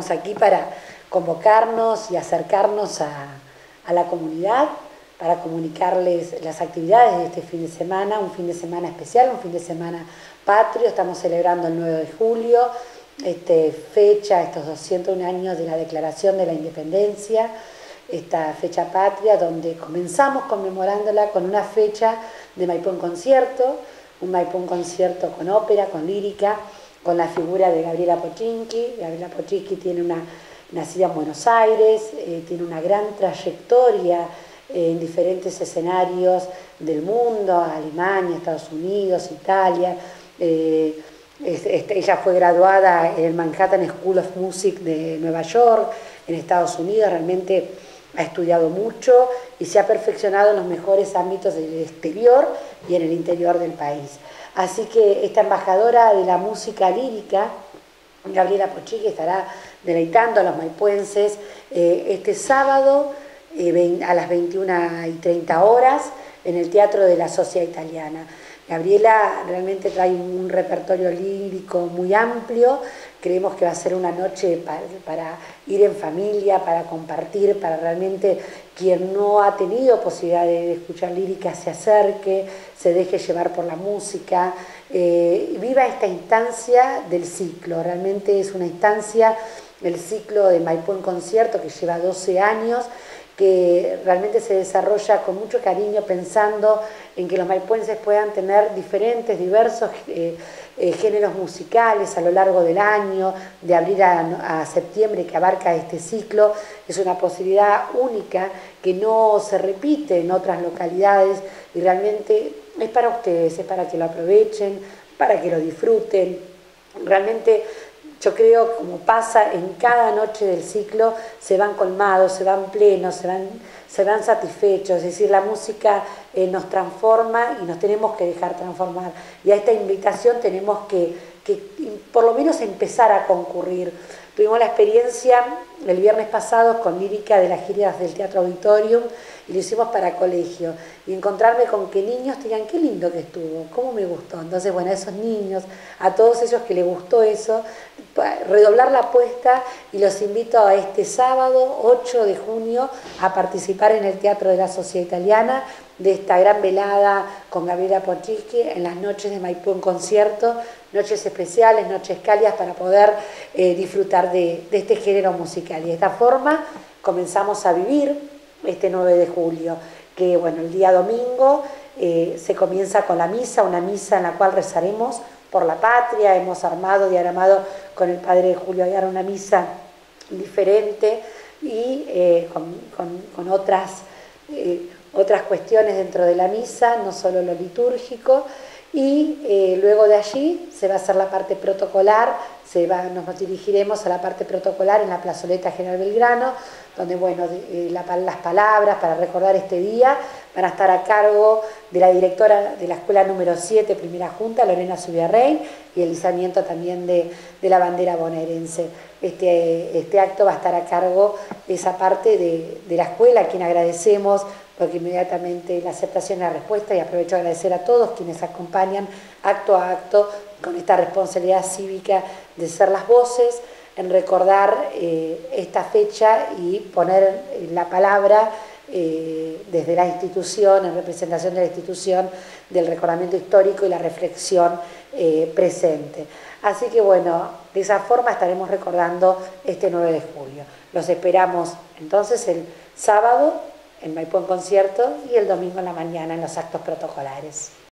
Estamos aquí para convocarnos y acercarnos a la comunidad, para comunicarles las actividades de este fin de semana, un fin de semana especial, un fin de semana patrio. Estamos celebrando el 9 de julio, fecha, estos 201 años de la Declaración de la Independencia, esta fecha patria, donde comenzamos conmemorándola con una fecha de Maipú en concierto, un Maipú en concierto con ópera, con lírica, con la figura de Gabriela Pochinki. Gabriela Pochinki nacida en Buenos Aires, tiene una gran trayectoria en diferentes escenarios del mundo, Alemania, Estados Unidos, Italia. Ella fue graduada en el Manhattan School of Music de Nueva York, en Estados Unidos. Realmente ha estudiado mucho y se ha perfeccionado en los mejores ámbitos del exterior y en el interior del país. Así que esta embajadora de la música lírica, Gabriela Pochinki, estará deleitando a los maipuenses este sábado a las 21:30 horas en el Teatro de la Sociedad Italiana. Gabriela realmente trae un repertorio lírico muy amplio. Creemos que va a ser una noche para ir en familia, para compartir, para realmente quien no ha tenido posibilidad de escuchar lírica se acerque, se deje llevar por la música, viva esta instancia del ciclo. Realmente es una instancia, el ciclo de Maipú en concierto, que lleva 12 años, que realmente se desarrolla con mucho cariño, pensando en que los maipuenses puedan tener diferentes, diversos géneros musicales a lo largo del año, de abril a septiembre, que abarca este ciclo. Es una posibilidad única que no se repite en otras localidades y realmente es para ustedes, es para que lo aprovechen, para que lo disfruten. Realmente yo creo, como pasa en cada noche del ciclo, se van colmados, se van plenos, se van satisfechos. Es decir, la música nos transforma y nos tenemos que dejar transformar. Y a esta invitación tenemos que por lo menos empezar a concurrir. Tuvimos la experiencia el viernes pasado con lírica de las giras del Teatro Auditorium y lo hicimos para colegio. Y encontrarme con que niños te digan, qué lindo que estuvo, cómo me gustó. Entonces, bueno, a esos niños, a todos ellos que les gustó eso, redoblar la apuesta, y los invito a este sábado 8 de junio a participar en el Teatro de la Sociedad Italiana de esta gran velada con Gabriela Pochinki en las noches de Maipú en concierto, noches especiales, noches cálidas, para poder disfrutar de este género musical. Y de esta forma comenzamos a vivir este 9 de julio, que bueno, el día domingo se comienza con la misa, una misa en la cual rezaremos por la patria. Hemos armado, diagramado con el padre Julio Aguiar una misa diferente y con otras cuestiones dentro de la misa, no solo lo litúrgico. Y luego de allí se va a hacer la parte protocolar, nos dirigiremos a la parte protocolar en la plazoleta General Belgrano, donde bueno, las palabras para recordar este día van a estar a cargo de la directora de la escuela número 7, Primera Junta, Lorena Zubiarrey, y el izamiento también de la bandera bonaerense. Este acto va a estar a cargo de esa parte de la escuela, a quien agradecemos, porque inmediatamente la aceptación y la respuesta, y aprovecho a agradecer a todos quienes acompañan acto a acto con esta responsabilidad cívica de ser las voces, en recordar esta fecha y poner la palabra desde la institución, en representación de la institución, del recordamiento histórico y la reflexión presente. Así que bueno, de esa forma estaremos recordando este 9 de julio. Los esperamos entonces el sábado en Maipú en concierto y el domingo en la mañana en los actos protocolares.